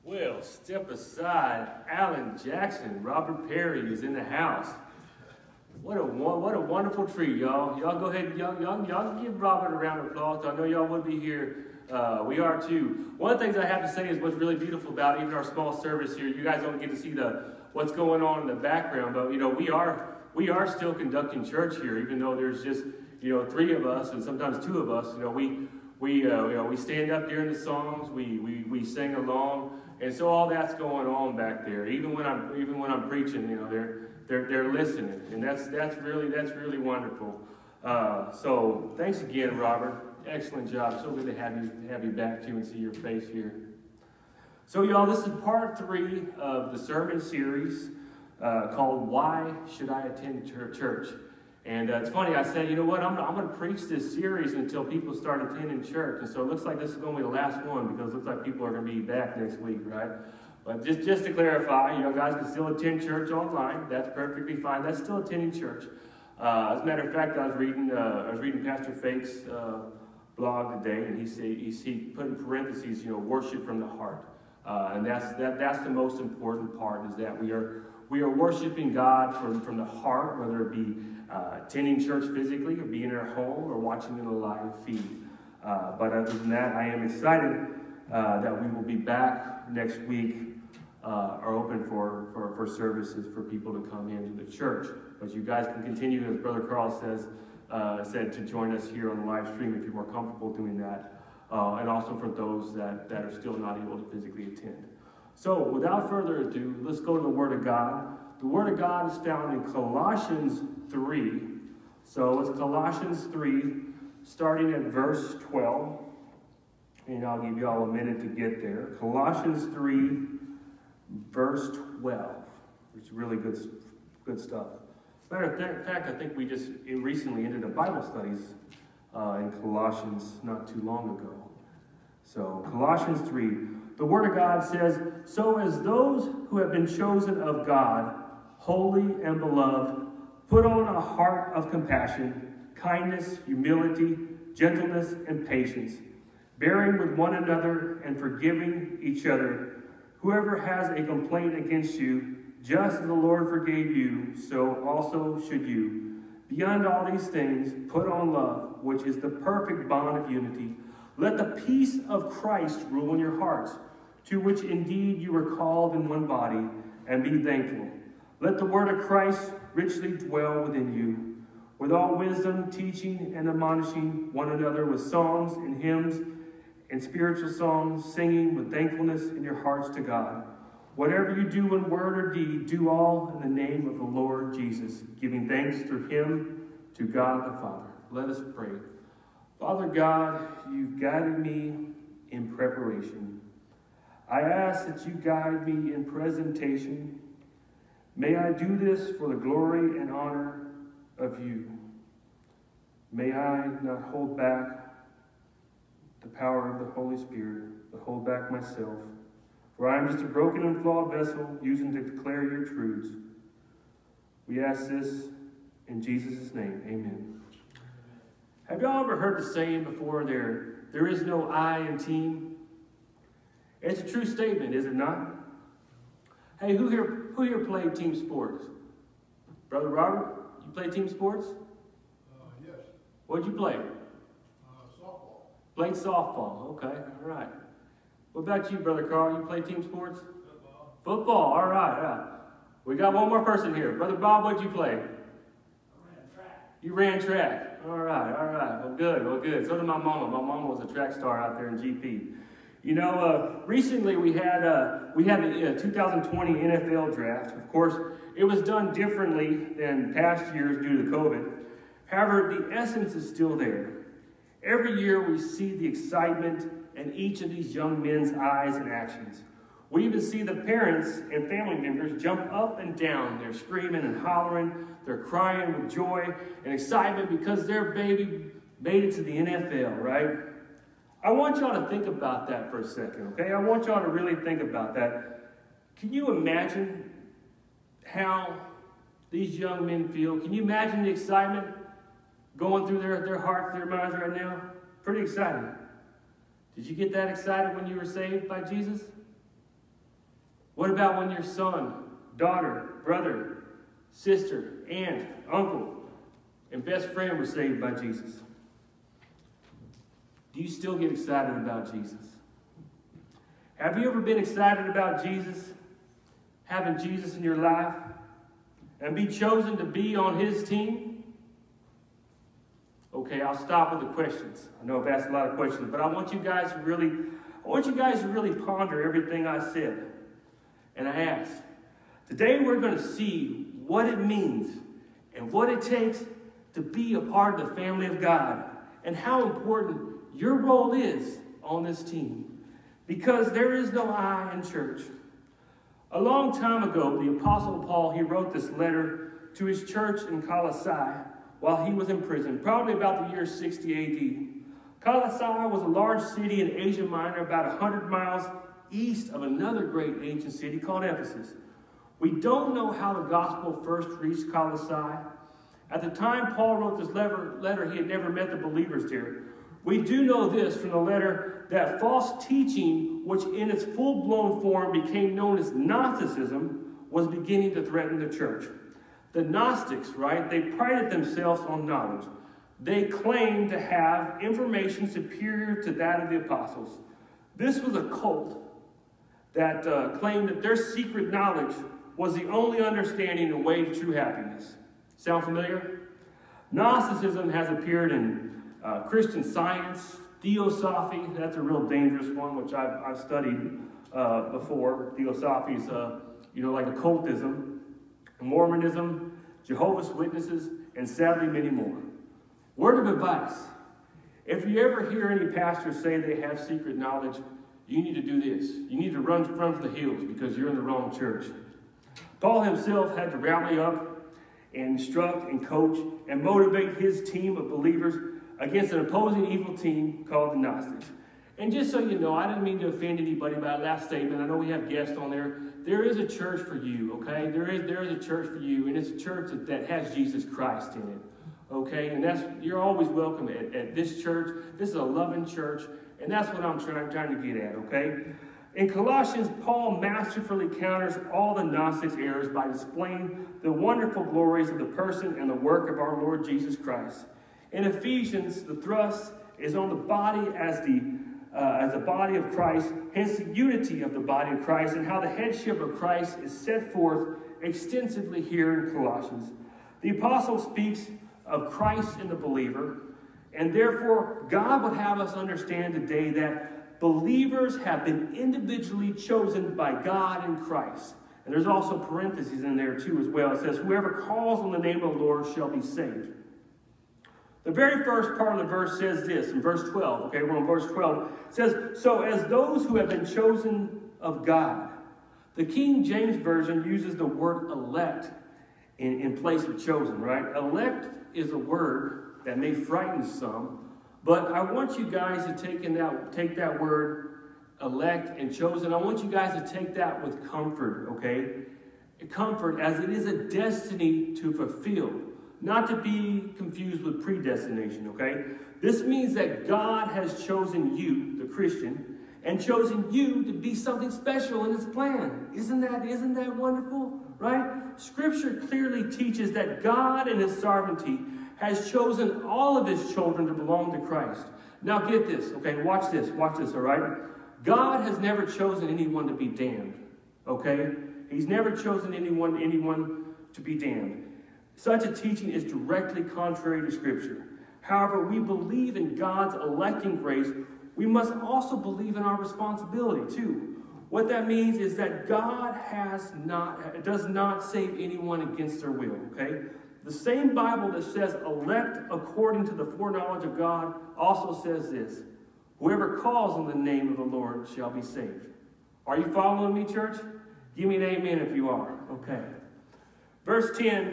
Well, step aside. Alan Jackson, Robert Perry is in the house. What a wonderful treat, y'all. Y'all go ahead, y'all give Robert a round of applause. I know y'all would be here. We are too. One of the things I have to say is what's really beautiful about even our small service here. You guys don't get to see what's going on in the background, but we are still conducting church here, even though there's just 3 of us and sometimes 2 of us. We stand up during the songs. We sing along. And so all that's going on back there. Even when I'm preaching, they're listening, and that's really wonderful. So thanks again, Robert. Excellent job. So good to have you back too and see your face here. So y'all, this is part 3 of the sermon series called "Why Should I Attend Church?" And it's funny, I said, you know what, I'm going to preach this series until people start attending church. And so it looks like this is going to be the last one because it looks like people are going to be back next week, right? But just to clarify, guys can still attend church online. That's perfectly fine. That's still attending church. As a matter of fact, I was reading Pastor Fake's blog today, and he put in parentheses, worship from the heart. And that's the most important part, is that we are worshiping God from the heart, whether it be attending church physically, or being in our home, or watching in a live feed. But other than that, I am excited that we will be back next week, are open for services for people to come into the church. But you guys can continue, as Brother Carl said, to join us here on the live stream if you're more comfortable doing that. And also for those that are still not able to physically attend. So without further ado, let's go to the Word of God. The Word of God is found in Colossians 3. So it's Colossians 3, starting at verse 12. And I'll give you all a minute to get there. Colossians 3, verse 12. It's really good stuff. Matter of fact, I think we just recently ended a Bible studies in Colossians not too long ago. So Colossians 3, the Word of God says, "So as those who have been chosen of God, holy and beloved, put on a heart of compassion, kindness, humility, gentleness, and patience, bearing with one another and forgiving each other. Whoever has a complaint against you, just as the Lord forgave you, so also should you. Beyond all these things, put on love, which is the perfect bond of unity. Let the peace of Christ rule in your hearts, to which indeed you were called in one body, and be thankful. Let the word of Christ richly dwell within you, with all wisdom, teaching and admonishing one another with psalms and hymns and spiritual songs, singing with thankfulness in your hearts to God. Whatever you do in word or deed, do all in the name of the Lord Jesus, giving thanks through him to God the Father." Let us pray. Father God, you've guided me in preparation. I ask that you guide me in presentation. May I do this for the glory and honor of you. May I not hold back the power of the Holy Spirit, but hold back myself. For I am just a broken and flawed vessel, using to declare your truths. We ask this in Jesus' name, amen. Have y'all ever heard the saying before, there is no I in team? It's a true statement, is it not? Hey, who here played team sports? Brother Robert, you play team sports? Yes. What'd you play? Softball. Played softball, okay, all right. What about you, Brother Carl? You play team sports? Football. Football, all right, yeah. We got one more person here. Brother Bob, what'd you play? I ran track. You ran track. All right. Well, good. So did my mama. My mama was a track star out there in GP. Recently we had the 2020 NFL draft. Of course, it was done differently than past years due to COVID. However, the essence is still there. Every year we see the excitement in each of these young men's eyes and actions. We even see the parents and family members jump up and down. They're screaming and hollering. They're crying with joy and excitement because their baby made it to the NFL, right? I want y'all to think about that for a second, okay? I want y'all to really think about that. Can you imagine how these young men feel? Can you imagine the excitement going through their hearts, their minds right now? Pretty exciting. Did you get that excited when you were saved by Jesus? What about when your son, daughter, brother, sister, aunt, uncle, and best friend were saved by Jesus? Do you still get excited about Jesus? Have you ever been excited about Jesus, having Jesus in your life, and be chosen to be on his team? Okay, I'll stop with the questions. I know I've asked a lot of questions, but I want you guys to really ponder everything I said. And I asked, today we're going to see what it means and what it takes to be a part of the family of God, and how important your role is on this team. Because there is no I in church. A long time ago, the Apostle Paul, he wrote this letter to his church in Colossae while he was in prison, probably about the year 60 A.D. Colossae was a large city in Asia Minor, about 100 miles east of another great ancient city called Ephesus. We don't know how the gospel first reached Colossae. At the time Paul wrote this letter, he had never met the believers there. We do know this from the letter, that false teaching, which in its full-blown form became known as Gnosticism, was beginning to threaten the church. The Gnostics, right, they prided themselves on knowledge. They claimed to have information superior to that of the apostles. This was a cult that claimed that their secret knowledge was the only understanding and way to true happiness. Sound familiar? Gnosticism has appeared in Christian Science, Theosophy. That's a real dangerous one, which I've studied before. Theosophy is, like occultism, Mormonism, Jehovah's Witnesses, and sadly many more. Word of advice: if you ever hear any pastors say they have secret knowledge, you need to do this. You need to run for the hills, because you're in the wrong church. Paul himself had to rally up and instruct and coach and motivate his team of believers against an opposing evil team called the Gnostics. And just so you know, I didn't mean to offend anybody by that last statement. I know we have guests on there. There is a church for you, okay? There is a church for you, and it's a church that has Jesus Christ in it, okay? And you're always welcome at this church. This is a loving church, and that's what I'm trying to get at, okay? In Colossians, Paul masterfully counters all the Gnostics' errors by displaying the wonderful glories of the person and the work of our Lord Jesus Christ. In Ephesians, the thrust is on the body as the body of Christ, hence the unity of the body of Christ, and how the headship of Christ is set forth extensively here in Colossians. The apostle speaks of Christ in the believer, and therefore God would have us understand today that believers have been individually chosen by God in Christ. And there's also parentheses in there too as well. It says, whoever calls on the name of the Lord shall be saved. The very first part of the verse says this, in verse 12, okay, we're on verse 12. It says, so as those who have been chosen of God. The King James Version uses the word elect in place of chosen, right? Elect is a word that may frighten some, but I want you guys to take that word elect and chosen. I want you guys to take that with comfort, okay? Comfort as it is a destiny to fulfill. Not to be confused with predestination, okay? This means that God has chosen you, the Christian, and chosen you to be something special in his plan. Isn't that wonderful, right? Scripture clearly teaches that God in his sovereignty has chosen all of his children to belong to Christ. Now get this, okay? Watch this, all right? God has never chosen anyone to be damned, okay? He's never chosen anyone to be damned. Such a teaching is directly contrary to Scripture. However, we believe in God's electing grace. We must also believe in our responsibility too. What that means is that God does not save anyone against their will, okay? The same Bible that says elect according to the foreknowledge of God also says this: whoever calls on the name of the Lord shall be saved. Are you following me, church? Give me an amen if you are. Okay. Verse 10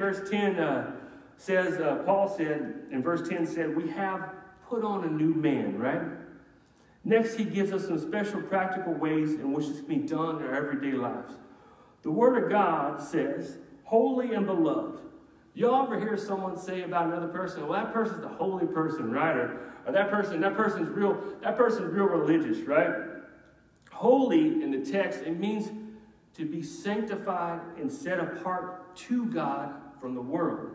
says, Paul said, in verse 10 said, we have put on a new man, right? Next, he gives us some special practical ways in which this can be done in our everyday lives. The Word of God says, holy and beloved. You ever hear someone say about another person, well, that person's a holy person, right? Or that person's real religious, right? Holy in the text, it means to be sanctified and set apart to God from the world.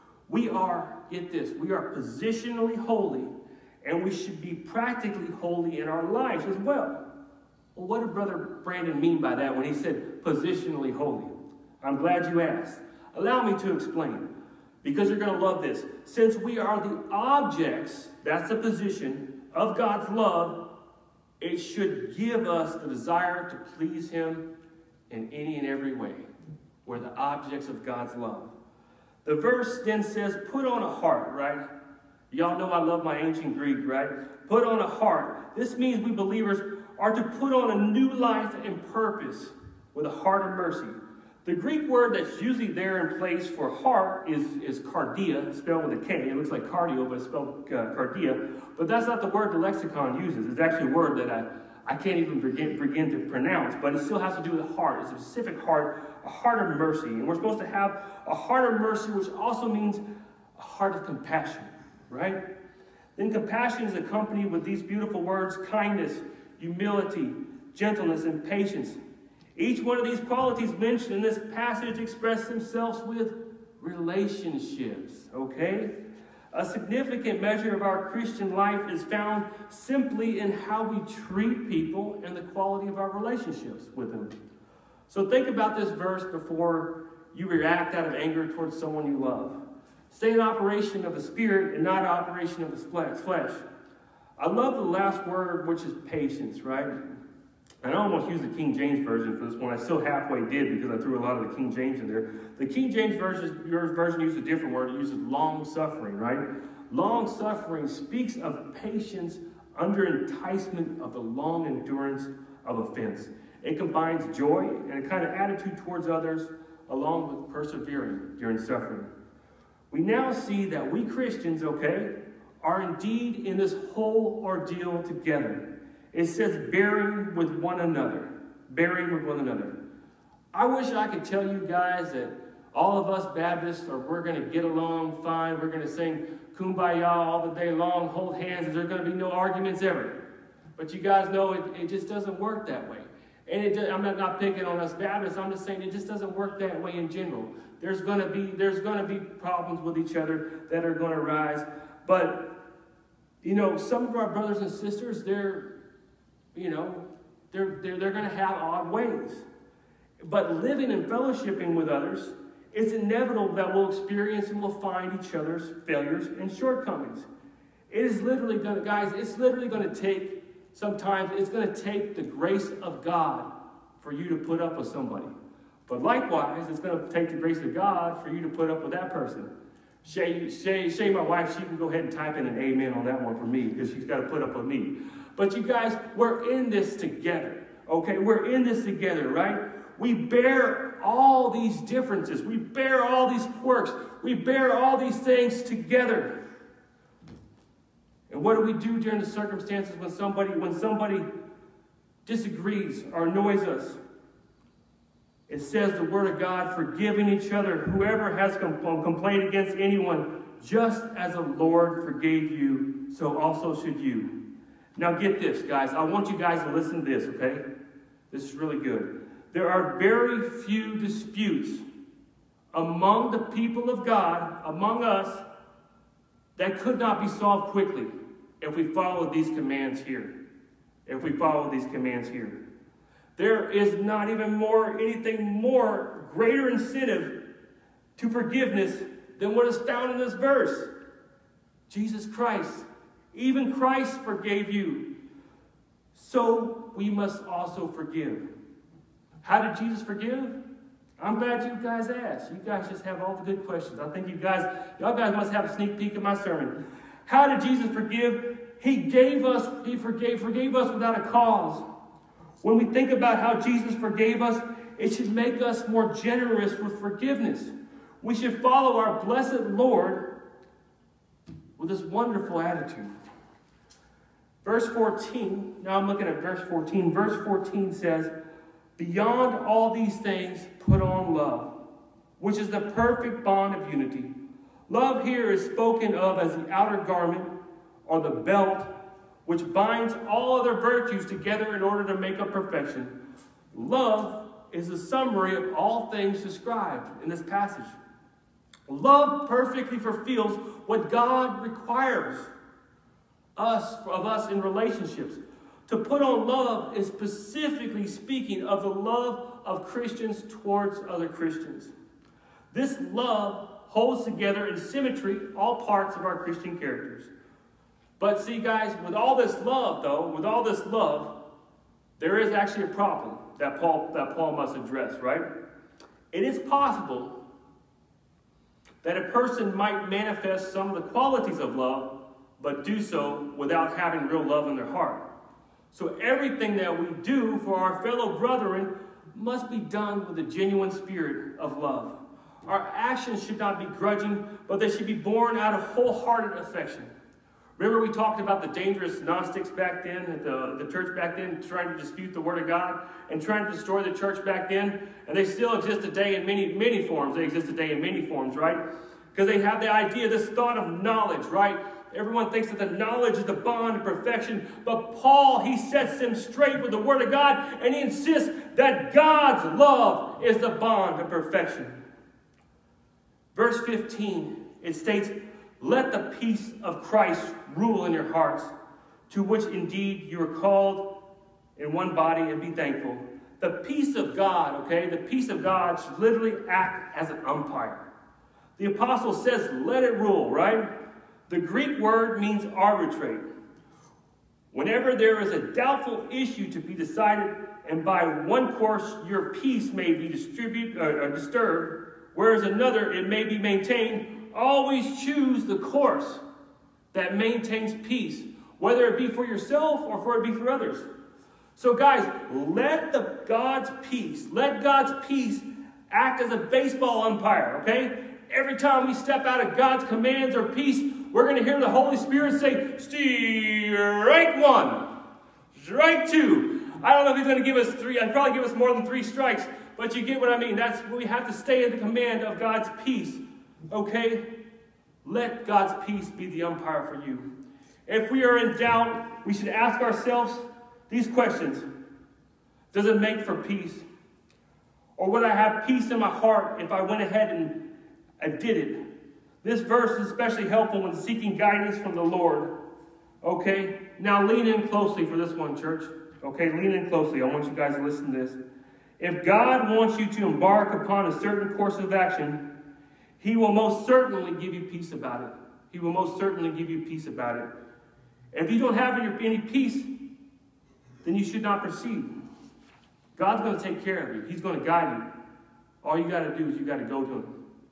We are, get this, we are positionally holy, and we should be practically holy in our lives as well. Well, what did Brother Brandon mean by that when he said positionally holy? I'm glad you asked. Allow me to explain, because you're going to love this. Since we are the objects, that's the position, of God's love, it should give us the desire to please Him in any and every way. We're the objects of God's love. The verse then says, put on a heart, right? Y'all know I love my ancient Greek, right? Put on a heart. This means we believers are to put on a new life and purpose with a heart of mercy. The Greek word that's usually there in place for heart is cardia, spelled with a K. It looks like cardio, but it's spelled cardia. But that's not the word the lexicon uses. It's actually a word that I can't even begin to pronounce, but it still has to do with the heart. It's a specific heart, a heart of mercy. And we're supposed to have a heart of mercy, which also means a heart of compassion, right? Then compassion is accompanied with these beautiful words: kindness, humility, gentleness, and patience. Each one of these qualities mentioned in this passage express themselves with relationships, okay? A significant measure of our Christian life is found simply in how we treat people and the quality of our relationships with them. So think about this verse before you react out of anger towards someone you love. Stay in operation of the Spirit and not operation of the flesh. I love the last word, which is patience, right? And I almost used the King James Version for this one. I still halfway did because I threw a lot of the King James in there. The King James version uses a different word. It uses long-suffering, right? Long-suffering speaks of patience under enticement of the long endurance of offense. It combines joy and a kind of attitude towards others along with persevering during suffering. We now see that we Christians, okay, are indeed in this whole ordeal together. It says bearing with one another. Bearing with one another. I wish I could tell you guys that all of us Baptists we're going to get along fine. We're going to sing Kumbaya all the day long, hold hands, and there's going to be no arguments ever. But you guys know it just doesn't work that way. And I'm not picking on us Baptists. I'm just saying it just doesn't work that way in general. There's going to be problems with each other that are going to rise. But, some of our brothers and sisters, they're going to have odd ways. But living and fellowshipping with others, it's inevitable that we'll experience and we'll find each other's failures and shortcomings. It is literally going to, guys, it's literally going to take, sometimes it's going to take the grace of God for you to put up with somebody. But likewise, it's going to take the grace of God for you to put up with that person. Shay, my wife, she can go ahead and type in an amen on that one for me because she's got to put up with me. But you guys, we're in this together, okay? We're in this together, right? We bear all these differences. We bear all these quirks. We bear all these things together. And what do we do during the circumstances when somebody disagrees or annoys us? It says the Word of God, forgiving each other, whoever has complained against anyone, just as the Lord forgave you, so also should you. Now get this, guys. I want you guys to listen to this, okay? This is really good. There are very few disputes among the people of God, among us, that could not be solved quickly if we follow these commands here. If we follow these commands here. There is not even anything more greater incentive to forgiveness than what is found in this verse. Jesus Christ. Even Christ forgave you. So we must also forgive. How did Jesus forgive? I'm glad you guys asked. You guys just have all the good questions. I think y'all guys must have a sneak peek of my sermon. How did Jesus forgive? He forgave us without a cause. When we think about how Jesus forgave us, it should make us more generous with forgiveness. We should follow our blessed Lord with this wonderful attitude. Verse 14, now I'm looking at verse 14. Verse 14 says, beyond all these things, put on love, which is the perfect bond of unity. Love here is spoken of as the outer garment or the belt, which binds all other virtues together in order to make up perfection. Love is a summary of all things described in this passage. Love perfectly fulfills what God requires of us in relationships. To put on love is specifically speaking of the love of Christians towards other Christians. This love holds together in symmetry all parts of our Christian characters. But see, guys, with all this love, there is actually a problem that Paul must address, right? It is possible that a person might manifest some of the qualities of love, but do so without having real love in their heart. So everything that we do for our fellow brethren must be done with a genuine spirit of love. Our actions should not be grudging, but they should be born out of wholehearted affection. Remember we talked about the dangerous Gnostics back then, at the church back then, trying to dispute the Word of God and trying to destroy the church back then. And they still exist today in many forms. They exist today in many forms, right? Because they have the idea, this thought of knowledge, right? Everyone thinks that the knowledge is the bond of perfection. But Paul, he sets them straight with the Word of God, and he insists that God's love is the bond of perfection. Verse 15, it states, "Let the peace of Christ rule in your hearts, to which indeed you are called in one body, and be thankful." The peace of God, okay, the peace of God should literally act as an umpire. The apostle says, let it rule, right? The Greek word means arbitrate. Whenever there is a doubtful issue to be decided, and by one course your peace may be disturbed, whereas another it may be maintained, always choose the course that maintains peace, whether it be for yourself or for it be for others. So guys, let God's peace act as a baseball umpire, okay? Every time we step out of God's commands or peace, we're going to hear the Holy Spirit say, strike one, strike two. I don't know if he's going to give us three. I'd probably give us more than 3 strikes, but you get what I mean. That's we have to stay in the command of God's peace, okay? Let God's peace be the umpire for you. If we are in doubt, we should ask ourselves these questions. Does it make for peace? Or would I have peace in my heart if I went ahead and I did it? This verse is especially helpful when seeking guidance from the Lord. Okay? Now lean in closely for this one, church. Okay, lean in closely. I want you guys to listen to this. If God wants you to embark upon a certain course of action, He will most certainly give you peace about it. He will most certainly give you peace about it. If you don't have any peace, then you should not proceed. God's going to take care of you. He's going to guide you. All you got to do is you got to go to Him.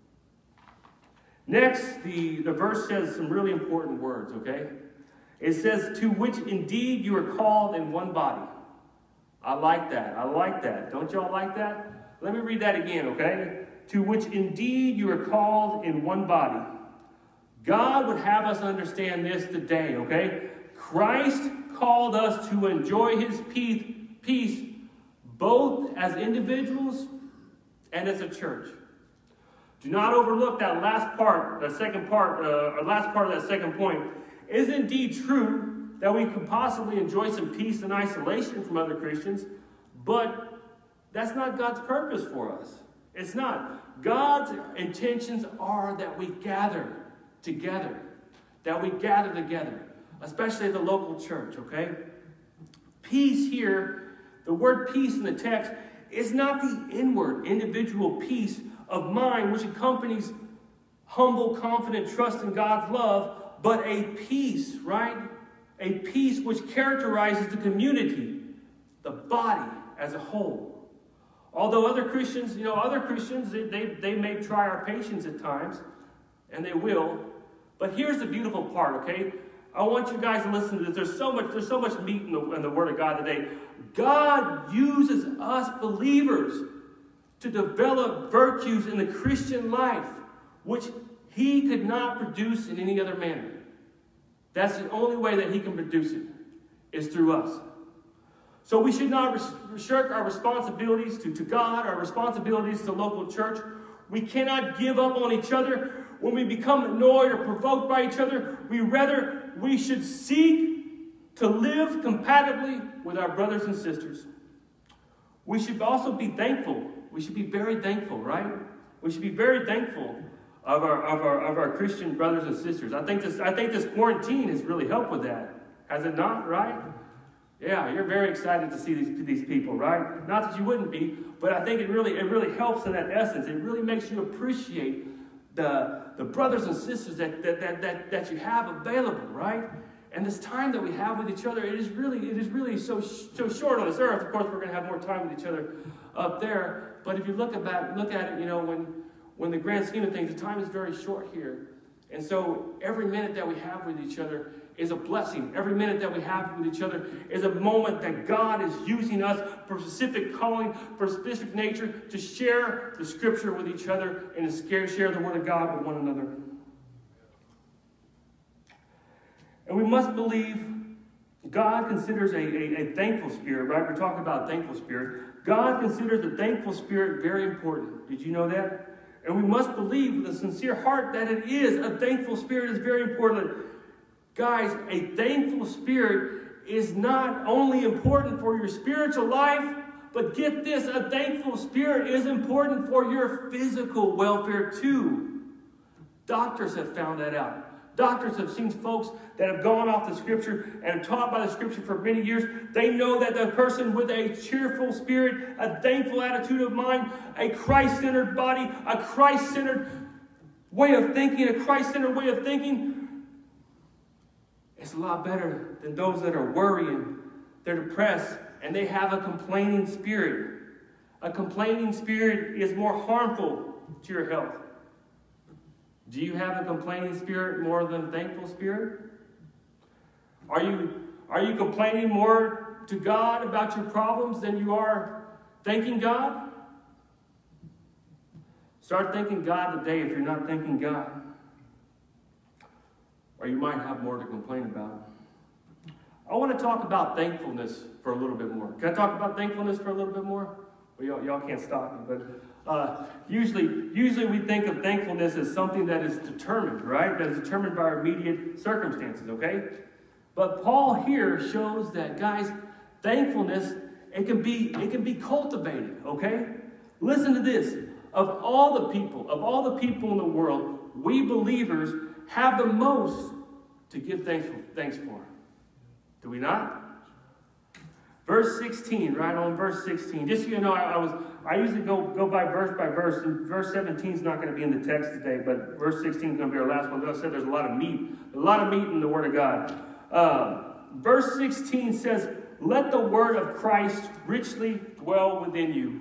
Next, the verse says some really important words, okay? It says, to which indeed you are called in one body. I like that. I like that. Don't y'all like that? Let me read that again, okay? To which indeed you are called in one body. God would have us understand this today, okay? Christ called us to enjoy His peace both as individuals and as a church. Do not overlook that last part of that second point. It is indeed true that we could possibly enjoy some peace and isolation from other Christians, but that's not God's purpose for us. It's not. God's intentions are that we gather together, especially at the local church, okay? Peace here, the word peace in the text, is not the inward, individual peace of mind which accompanies humble, confident trust in God's love, but a peace, right? A peace which characterizes the community, the body as a whole. Although other Christians, they may try our patience at times, and they will. But here's the beautiful part, okay? I want you guys to listen to this. There's so much meat in the Word of God today. God uses us believers to develop virtues in the Christian life, which He could not produce in any other manner. That's the only way that He can produce it, is through us. So we should not shirk our responsibilities to God, our responsibilities to the local church. We cannot give up on each other when we become annoyed or provoked by each other. We should seek to live compatibly with our brothers and sisters. we should also be thankful. We should be very thankful, right? We should be very thankful of our Christian brothers and sisters. I think this quarantine has really helped with that. Has it not, right? Yeah, you're very excited to see these people, right? Not that you wouldn't be, but I think it really helps in that essence. It really makes you appreciate the brothers and sisters that you have available, right? And this time that we have with each other, it is really so short on this earth. Of course, we're going to have more time with each other up there. But if you look at it, you know, when the grand scheme of things, the time is very short here. And so every minute that we have with each other is a blessing. Every minute that we have with each other is a moment that God is using us for specific calling, for specific nature, to share the Scripture with each other and to share the Word of God with one another. And we must believe God considers a thankful spirit, right? We're talking about a thankful spirit. God considers the thankful spirit very important. Did you know that? And we must believe with a sincere heart that it is. A thankful spirit is very important. Guys, a thankful spirit is not only important for your spiritual life, but get this, a thankful spirit is important for your physical welfare too. Doctors have found that out. Doctors have seen folks that have gone off the Scripture and taught by the Scripture for many years. They know that the person with a cheerful spirit, a thankful attitude of mind, a Christ-centered body, a Christ-centered way of thinking, it's a lot better than those that are worrying, they're depressed, and they have a complaining spirit. A complaining spirit is more harmful to your health. Do you have a complaining spirit more than a thankful spirit? Are you complaining more to God about your problems than you are thanking God? Start thanking God today if you're not thanking God. Or you might have more to complain about. I want to talk about thankfulness for a little bit more. Can I talk about thankfulness for a little bit more? Well, y'all can't stop me, but usually we think of thankfulness as something that is determined, right? That is determined by our immediate circumstances, okay? But Paul here shows that, guys, thankfulness, it can be cultivated, okay? Listen to this. Of all the people in the world, we believers have the most to give thanks for. Do we not? Verse 16, right on verse 16. Just so you know, I usually go by verse, and verse 17 is not going to be in the text today, but verse 16 is going to be our last one. As I said, there's a lot of meat in the Word of God. Verse 16 says, "Let the word of Christ richly dwell within you."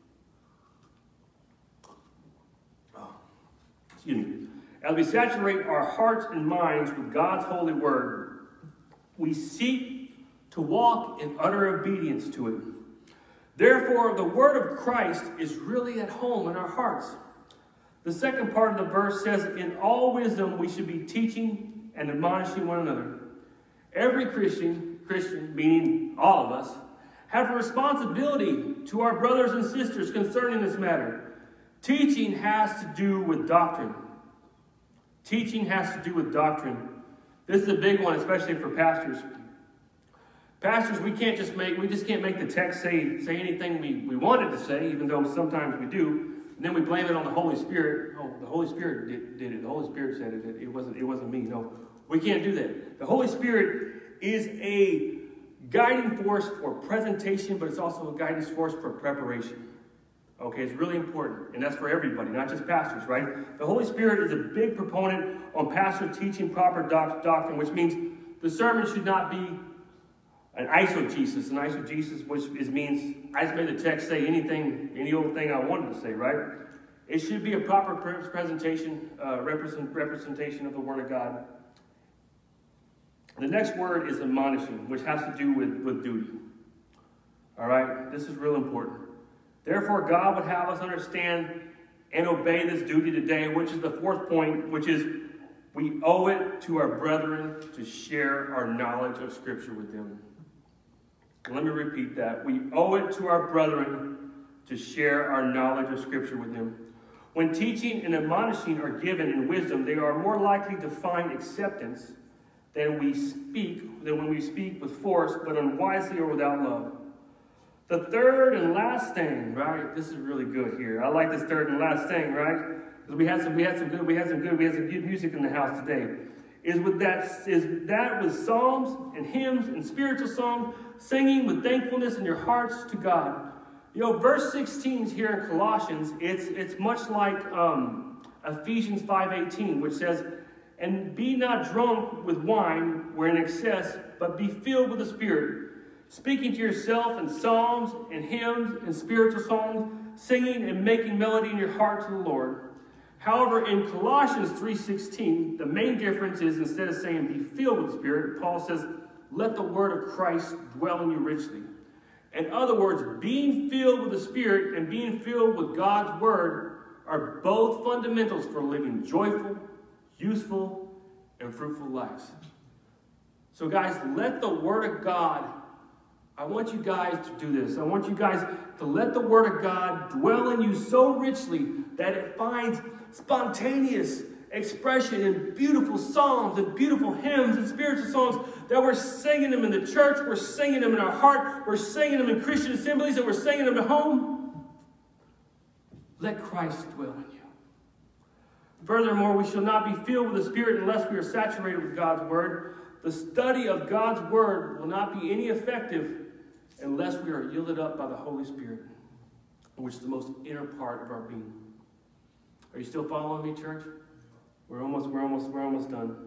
Excuse me. As we saturate our hearts and minds with God's holy word, we seek to walk in utter obedience to it. Therefore, the word of Christ is really at home in our hearts. The second part of the verse says, "In all wisdom we should be teaching and admonishing one another." Every Christian, meaning all of us, have a responsibility to our brothers and sisters concerning this matter. Teaching has to do with doctrine. Teaching has to do with doctrine. This is a big one, especially for pastors. Pastors, we just can't make the text say anything we want it to say, even though sometimes we do. And then we blame it on the Holy Spirit. Oh, the Holy Spirit did it. The Holy Spirit said it. It wasn't me. No, we can't do that. The Holy Spirit is a guiding force for presentation, but it's also a guiding force for preparation. Okay, it's really important, and that's for everybody, not just pastors, right? The Holy Spirit is a big proponent on pastor teaching proper doctrine, which means the sermon should not be an eisegesis. An eisegesis, which means I just made the text say any old thing I wanted to say, right? It should be a proper presentation, representation of the Word of God. The next word is admonishing, which has to do with duty. All right, this is real important. Therefore, God would have us understand and obey this duty today, which is the fourth point, which is we owe it to our brethren to share our knowledge of Scripture with them. Let me repeat that. We owe it to our brethren to share our knowledge of Scripture with them. When teaching and admonishing are given in wisdom, they are more likely to find acceptance than when we speak with force, but unwisely or without love. The third and last thing, right? This is really good here. I like this third and last thing, right? Because we had some good music in the house today. Is that with psalms and hymns and spiritual songs, singing with thankfulness in your hearts to God. You know, verse 16 here in Colossians, it's much like Ephesians 5:18, which says, "And be not drunk with wine, wherein excess, but be filled with the Spirit, speaking to yourself in psalms and hymns and spiritual songs, singing and making melody in your heart to the Lord." However, in Colossians 3:16, the main difference is instead of saying be filled with the Spirit, Paul says, let the word of Christ dwell in you richly. In other words, being filled with the Spirit and being filled with God's word are both fundamentals for living joyful, useful, and fruitful lives. So guys, let the word of God, I want you guys to do this. I want you guys to let the word of God dwell in you so richly that it finds spontaneous expression in beautiful psalms and beautiful hymns and spiritual songs, that we're singing them in the church, we're singing them in our heart, we're singing them in Christian assemblies, and we're singing them at home. Let Christ dwell in you. Furthermore, we shall not be filled with the Spirit unless we are saturated with God's word. The study of God's word will not be any effective unless we are yielded up by the Holy Spirit, which is the most inner part of our being. Are you still following me, church? We're almost done.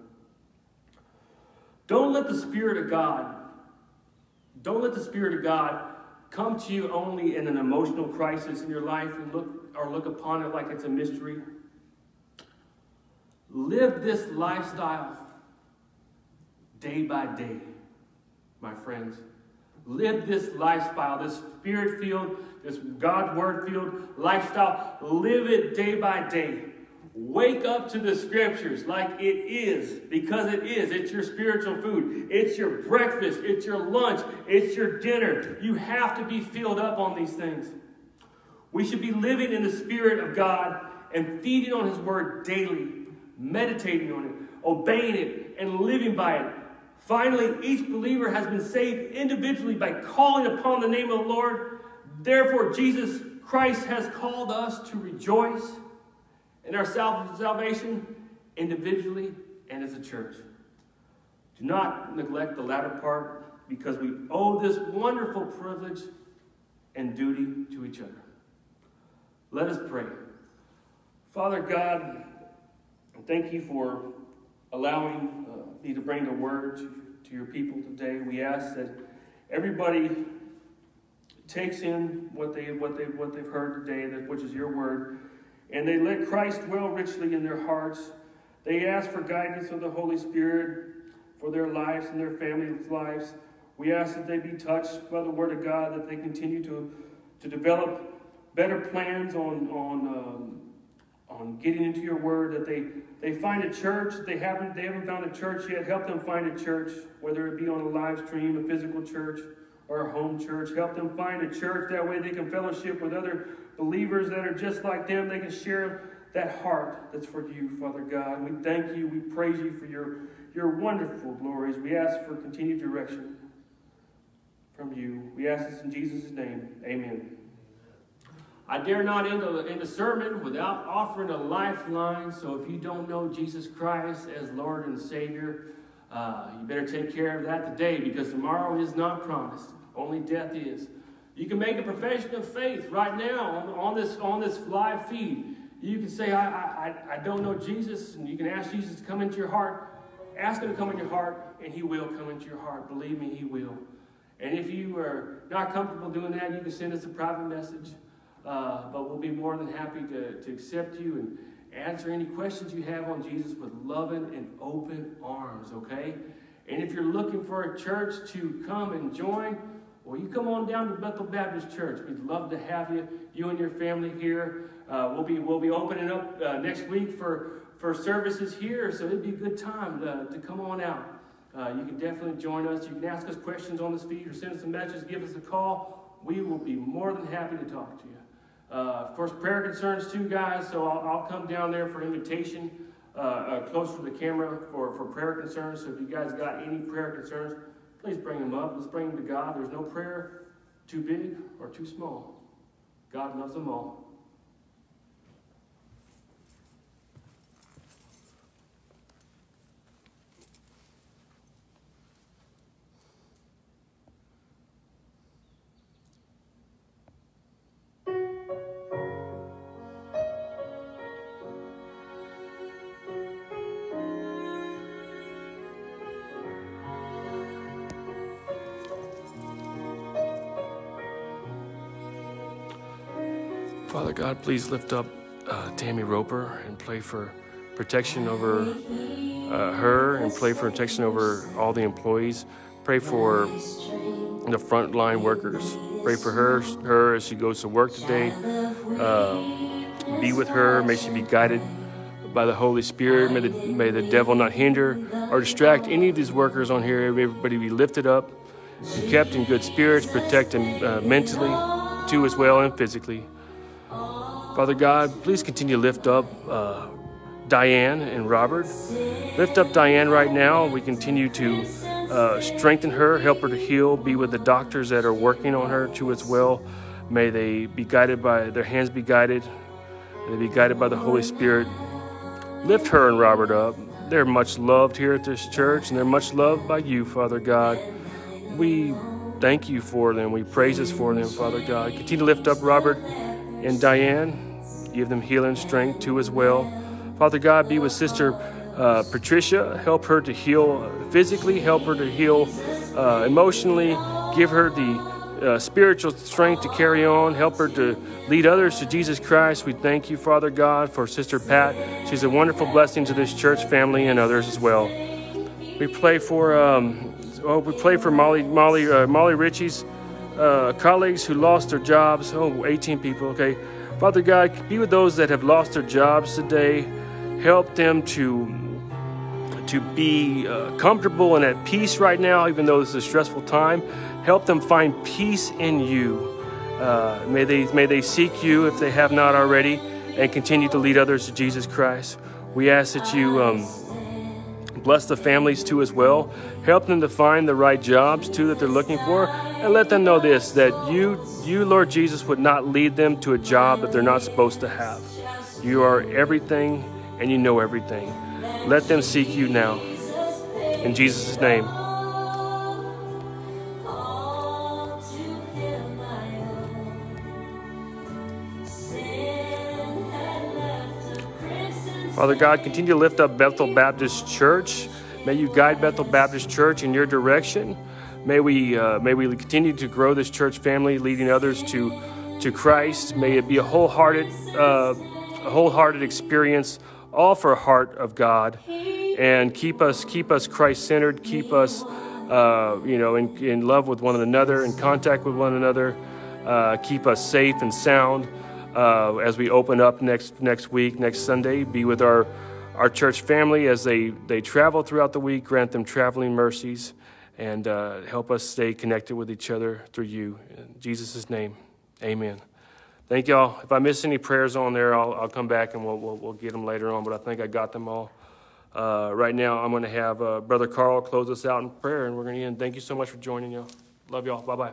Don't let the Spirit of God come to you only in an emotional crisis in your life and look upon it like it's a mystery. Live this lifestyle day by day, my friends. Live this lifestyle, this Spirit-filled, this God's Word-filled lifestyle. Live it day by day. Wake up to the Scriptures like it is, because it is. It's your spiritual food. It's your breakfast. It's your lunch. It's your dinner. You have to be filled up on these things. We should be living in the Spirit of God and feeding on His Word daily, meditating on it, obeying it, and living by it. Finally, each believer has been saved individually by calling upon the name of the Lord. Therefore, Jesus Christ has called us to rejoice in our salvation individually and as a church. Do not neglect the latter part, because we owe this wonderful privilege and duty to each other. Let us pray. Father God, thank you for allowing me to bring the word to your people today. We ask that everybody takes in what they've heard today, which is your word, and they let Christ dwell richly in their hearts. They ask for guidance of the Holy Spirit for their lives and their families' lives. We ask that they be touched by the word of God, that they continue to develop better plans on getting into your word, that they find a church. They haven't found a church yet. Help them find a church, whether it be on a live stream, a physical church, or a home church. Help them find a church. That way they can fellowship with other believers that are just like them. They can share that heart that's for you, Father God. We thank you. We praise you for your wonderful glories. We ask for continued direction from you. We ask this in Jesus' name. Amen. I dare not end the sermon without offering a lifeline. So if you don't know Jesus Christ as Lord and Savior, you better take care of that today, because tomorrow is not promised. Only death is. You can make a profession of faith right now on this live feed. You can say, I don't know Jesus, and you can ask Jesus to come into your heart. Ask Him to come in your heart, and He will come into your heart. Believe me, He will. And if you are not comfortable doing that, you can send us a private message. But we'll be more than happy to accept you and answer any questions you have on Jesus with loving and open arms, okay? And if you're looking for a church to come and join, well, you come on down to Bethel Baptist Church. We'd love to have you and your family here. We'll be opening up next week for services here, so it'd be a good time to come on out. You can definitely join us. You can ask us questions on this feed or send us a message, give us a call. We will be more than happy to talk to you. Of course, prayer concerns too, guys, so I'll come down there for invitation closer to the camera for prayer concerns. So if you guys got any prayer concerns, please bring them up. Let's bring them to God. There's no prayer too big or too small. God loves them all. Father God, please lift up Tammy Roper and pray for protection over her and pray for protection over all the employees. Pray for the frontline workers. Pray for her as she goes to work today. Be with her. May she be guided by the Holy Spirit. May the devil not hinder or distract any of these workers on here. May everybody be lifted up and kept in good spirits, protect them mentally too as well and physically. Father God, please continue to lift up Diane and Robert. Lift up Diane right now. We continue to strengthen her, help her to heal, be with the doctors that are working on her too as well. May they be guided by, their hands be guided. May they be guided by the Holy Spirit. Lift her and Robert up. They're much loved here at this church, and they're much loved by you, Father God. We thank you for them. We praise us for them, Father God. Continue to lift up Robert and Diane. Give them healing strength too as well. Father God, be with Sister Patricia. Help her to heal physically. Help her to heal emotionally. Give her the spiritual strength to carry on. Help her to lead others to Jesus Christ. We thank you, Father God, for Sister Pat. She's a wonderful blessing to this church family and others as well. We pray for Molly Ritchie's colleagues who lost their jobs. 18 people. Okay. Father God, be with those that have lost their jobs today. Help them to be comfortable and at peace right now, even though this is a stressful time. Help them find peace in you. May they seek you if they have not already, and continue to lead others to Jesus Christ. We ask that you bless the families too as well. Help them to find the right jobs too that they're looking for, and let them know this, that you, Lord Jesus, would not lead them to a job that they're not supposed to have. You are everything and you know everything. Let them seek you now. In Jesus' name. Father God, continue to lift up Bethel Baptist Church. May you guide Bethel Baptist Church in your direction. May we continue to grow this church family, leading others to Christ. May it be a wholehearted experience, all for a heart of God, and keep us Christ-centered. Keep us, in love with one another, in contact with one another. Keep us safe and sound as we open up next week, next Sunday. Be with our church family as they travel throughout the week. Grant them traveling mercies. And help us stay connected with each other through you. In Jesus' name, amen. Thank y'all. If I miss any prayers on there, I'll come back and we'll get them later on. But I think I got them all. Right now, I'm going to have Brother Carl close us out in prayer, and we're going to end. Thank you so much for joining y'all. Love y'all. Bye-bye.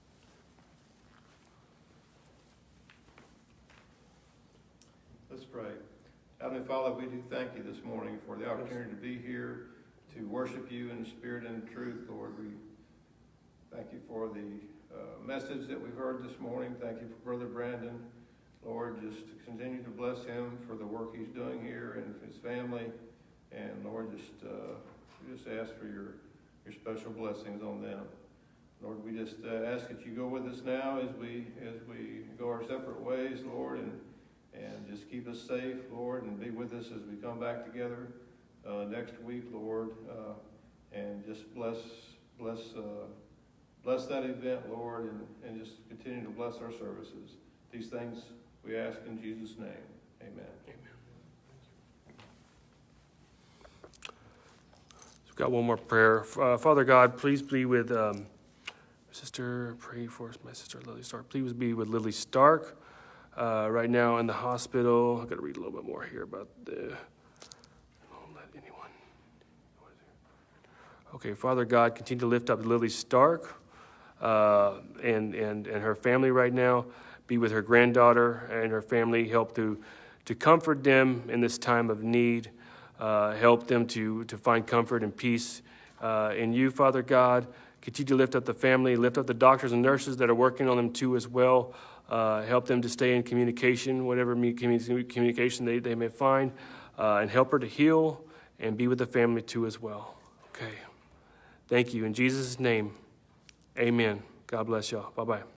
Let's pray. Heavenly Father, we do thank you this morning for the opportunity to be here, to worship you in the spirit and the truth, Lord. We thank you for the message that we've heard this morning. Thank you for Brother Brandon. Lord, just continue to bless him for the work he's doing here and his family. And Lord, we just ask for your special blessings on them. Lord, we just ask that you go with us now as we go our separate ways, Lord, and just keep us safe, Lord, and be with us as we come back together next week, Lord, and just bless that event, Lord, and just continue to bless our services. These things we ask in Jesus' name. Amen. We've got one more prayer. Father God, please be with Sister, pray for my sister Lily Stark. Please be with Lily Stark right now in the hospital. I've got to read a little bit more here about the... Okay, Father God, continue to lift up Lily Stark. and her family right now. Be with her granddaughter and her family. Help to comfort them in this time of need. Help them to find comfort and peace in you, Father God. Continue to lift up the family, lift up the doctors and nurses that are working on them too as well. Help them to stay in communication, whatever communication they may find, and help her to heal and be with the family too as well. Okay. Thank you. In Jesus' name, amen. God bless y'all. Bye-bye.